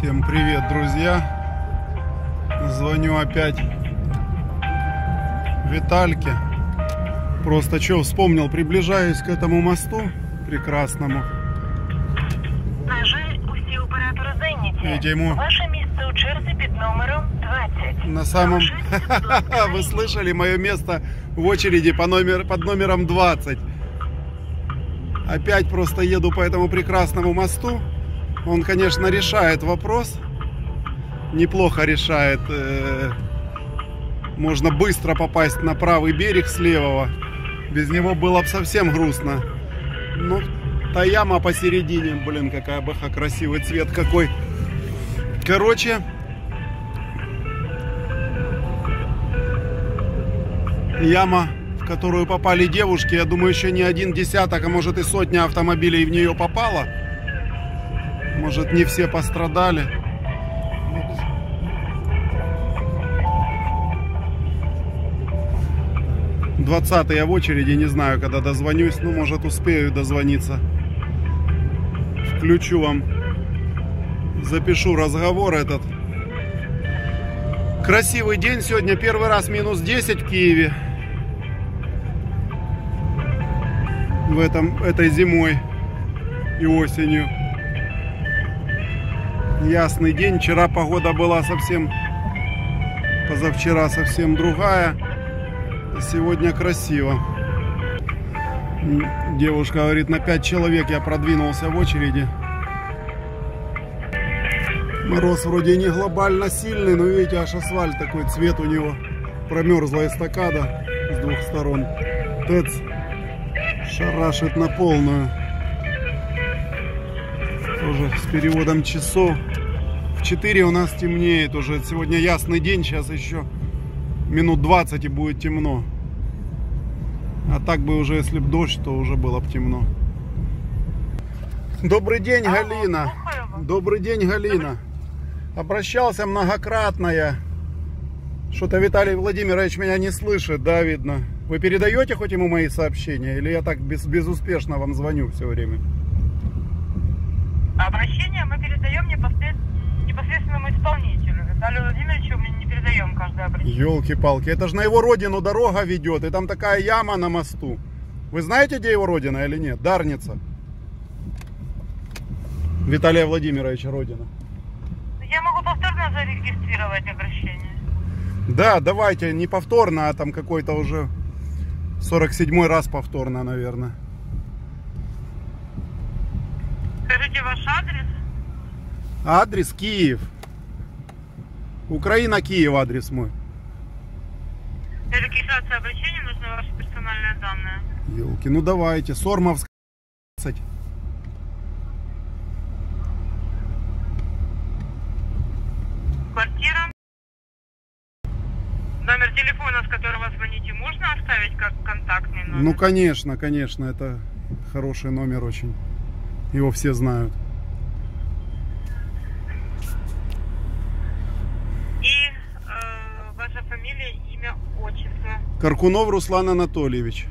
Всем привет, друзья! Звоню опять Витальке. Просто что вспомнил, приближаюсь к этому мосту прекрасному. Видимо, ваше место у черзі під номером 20. на самом... Вы слышали мое место в очереди под номером 20. Опять просто еду по этому прекрасному мосту. Он, конечно, решает вопрос. Неплохо решает. Можно быстро попасть на правый берег с левого. Без него было бы совсем грустно. Ну, та яма посередине. Блин, какая баха, красивый цвет какой. Короче, яма, в которую попали девушки, я думаю, еще не один десяток, а может и сотня автомобилей в нее попало. Может, не все пострадали. Двадцатый я в очереди, не знаю, когда дозвонюсь, ну, может, успею дозвониться. Включу вам, запишу разговор этот. Красивый день сегодня, первый раз минус 10 в Киеве. Этой зимой и осенью. Ясный день. Вчера погода была совсем, позавчера совсем другая. Сегодня красиво. Девушка говорит, на 5 человек я продвинулся в очереди. Мороз вроде не глобально сильный, но видите, аж асфальт такой, цвет у него. Промерзла эстакада с двух сторон. ТЭЦ шарашит на полную. Тоже с переводом часов. В 4 у нас темнеет уже. Сегодня ясный день, сейчас еще минут 20 и будет темно. А так бы уже, если бы дождь, то уже было бы темно. Добрый день, Галина. Добрый день, Галина. Обращался многократно я. Что-то Виталий Владимирович меня не слышит, да, видно. Вы передаете хоть ему мои сообщения? Или я так безуспешно вам звоню все время? Обращение мы передаем непосредственному исполнителю. Виталию Владимировичу мы не передаем каждое обращение. Елки-палки, это же на его родину дорога ведет, и там такая яма на мосту. Вы знаете, где его родина или нет? Дарница. Виталия Владимировича родина. Я могу повторно зарегистрировать обращение. Да, давайте, не повторно, а там какой-то уже 47-й раз повторно, наверное. Скажите ваш адрес. Адрес Киев. Украина, Киев, адрес мой. Для регистрации обращения нужны ваши персональные данные. Елки, ну давайте, Сормовская 20. Квартира. Номер телефона, с которого звоните, можно оставить как контактный номер? Ну, конечно, конечно, это хороший номер очень. Его все знают. И ваша фамилия, имя, отчество. Каркунов Руслан Анатольевич.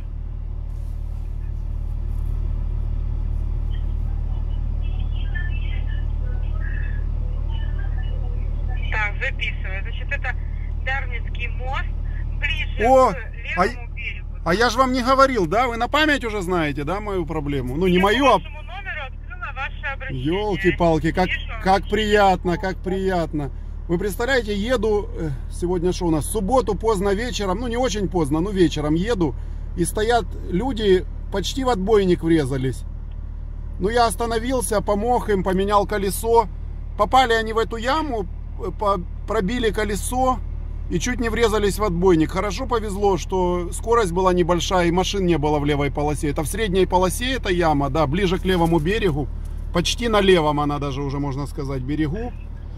Так, записываю. Значит, это Дарницкий мост, ближе О, к левому берегу. А я же вам не говорил, да? Вы на память уже знаете, да, мою проблему? Ну, не Я мою, по а... вашему номеру открыла ваше обращение. Елки-палки, как приятно, как приятно. Вы представляете, еду, сегодня что у нас, в субботу поздно вечером, ну не очень поздно, но вечером еду, и стоят люди, почти в отбойник врезались. Ну я остановился, помог им, поменял колесо. Попали они в эту яму, пробили колесо и чуть не врезались в отбойник. Хорошо повезло, что скорость была небольшая и машин не было в левой полосе. Это в средней полосе эта яма, да, ближе к левому берегу. Почти на левом она даже уже, можно сказать, берегу.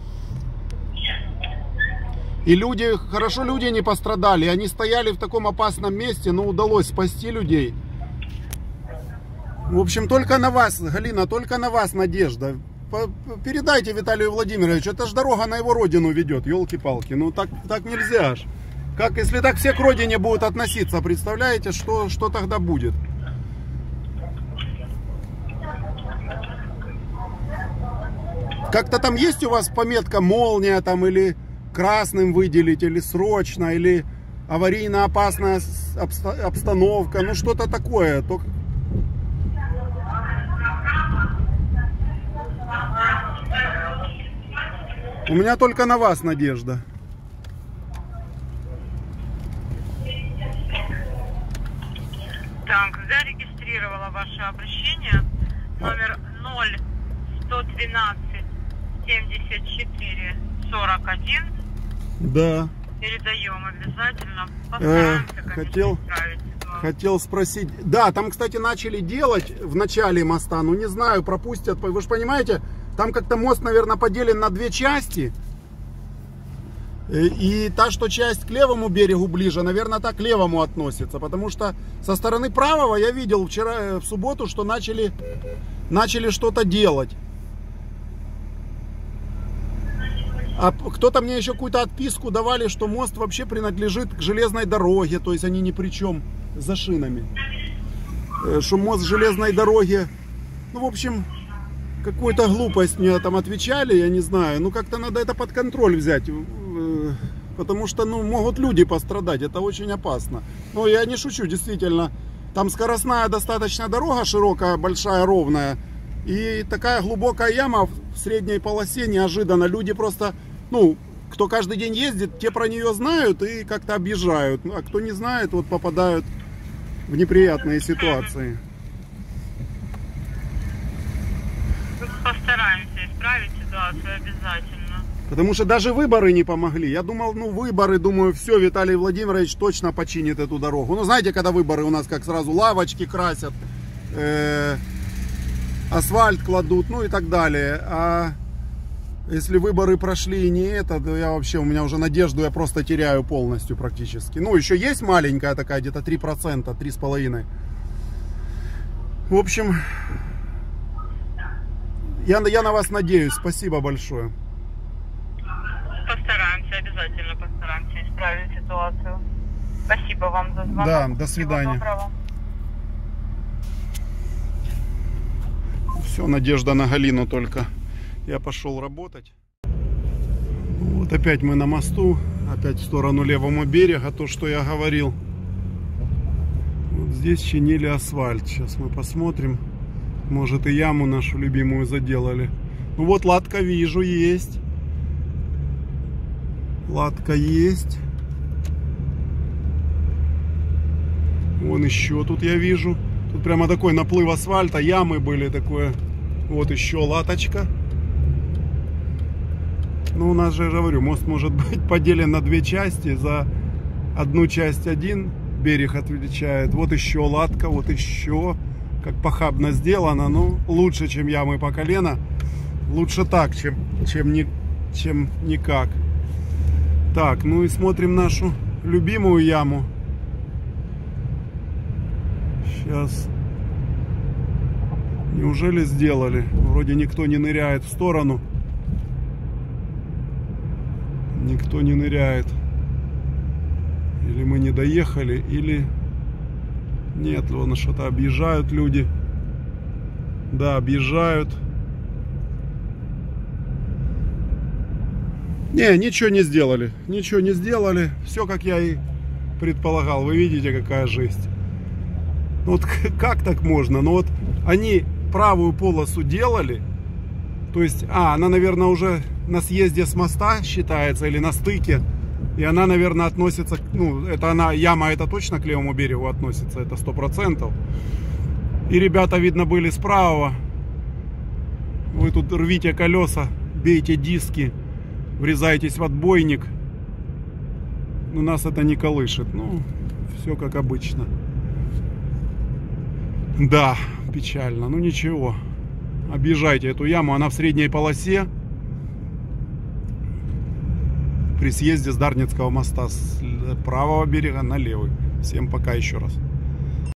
И люди, хорошо люди не пострадали. Они стояли в таком опасном месте, но удалось спасти людей. В общем, только на вас, Галина, только на вас надежда. Передайте Виталию Владимировичу, это же дорога на его родину ведет, елки-палки. Ну так нельзя ж. Как, если так все к родине будут относиться, представляете, что тогда будет? Как-то там есть у вас пометка молния там, или красным выделить, или срочно, или аварийно опасная обстановка, ну что-то такое. Только... У меня только на вас надежда. Так, зарегистрировала ваше обращение. Номер 0113 74 41. Да. Передаем обязательно. Постараемся, конечно, исправить ситуацию. Хотел спросить. Да, там, кстати, начали делать в начале моста. Ну, не знаю, пропустят. Вы же понимаете, там как-то мост, наверное, поделен на две части. И та, что часть к левому берегу ближе, наверное, так к левому относится. Потому что со стороны правого я видел вчера, в субботу, что начали что-то делать. А кто-то мне еще какую-то отписку давали, что мост вообще принадлежит к железной дороге. То есть они ни при чем за шинами. Что мост железной дороги... Ну, в общем, какую-то глупость мне там отвечали, я не знаю. Ну, как-то надо это под контроль взять. Потому что, ну, могут люди пострадать. Это очень опасно. Но я не шучу, действительно. Там скоростная достаточно дорога, широкая, большая, ровная. И такая глубокая яма в средней полосе неожиданно. Люди просто, ну, кто каждый день ездит, те про нее знают и как-то объезжают. А кто не знает, вот попадают в неприятные ситуации. Постараемся исправить ситуацию обязательно. Потому что даже выборы не помогли. Я думал, ну, выборы, думаю, все, Виталий Владимирович точно починит эту дорогу. Ну, знаете, когда выборы у нас как сразу лавочки красят, асфальт кладут, ну и так далее. А если выборы прошли и не это, то я вообще, у меня уже надежду я просто теряю полностью практически. Ну, еще есть маленькая такая, где-то 3%, 3,5%. В общем, я на вас надеюсь. Спасибо большое. Постараемся, обязательно постараемся исправить ситуацию. Спасибо вам за звонок. Да, до свидания. Все, надежда на Галину только. Я пошел работать. Вот опять мы на мосту. Опять в сторону левого берега. То, что я говорил. Вот здесь чинили асфальт. Сейчас мы посмотрим. Может, и яму нашу любимую заделали. Ну вот латка вижу, есть. Латка есть. Вон еще тут я вижу. Тут прямо такой наплыв асфальта. Ямы были такое. Вот еще латочка. Ну, у нас же, я говорю, мост может быть поделен на две части. За одну часть один берег отвечает. Вот еще латка, вот еще. Как похабно сделано. Ну, лучше, чем ямы по колено. Лучше так, чем никак. Так, ну и смотрим нашу любимую яму. Сейчас. Неужели сделали? Вроде никто не ныряет в сторону. Никто не ныряет. Или мы не доехали, или... Нет, вон что-то объезжают люди. Да, объезжают. Не, ничего не сделали. Ничего не сделали. Все, как я и предполагал. Вы видите, какая жесть. Вот как так можно? Ну вот они правую полосу делали. То есть, она, наверное, уже на съезде с моста считается или на стыке. И она, наверное, относится, ну, это она, яма это точно к левому берегу относится, это 100%. И ребята, видно, были с правого. Вы тут рвите колеса, бейте диски, врезаетесь в отбойник. Но нас это не колышет. Ну, все как обычно. Да, печально, ну ничего. Объезжайте эту яму, она в средней полосе. При съезде с Дарницкого моста с правого берега на левый. Всем пока еще раз.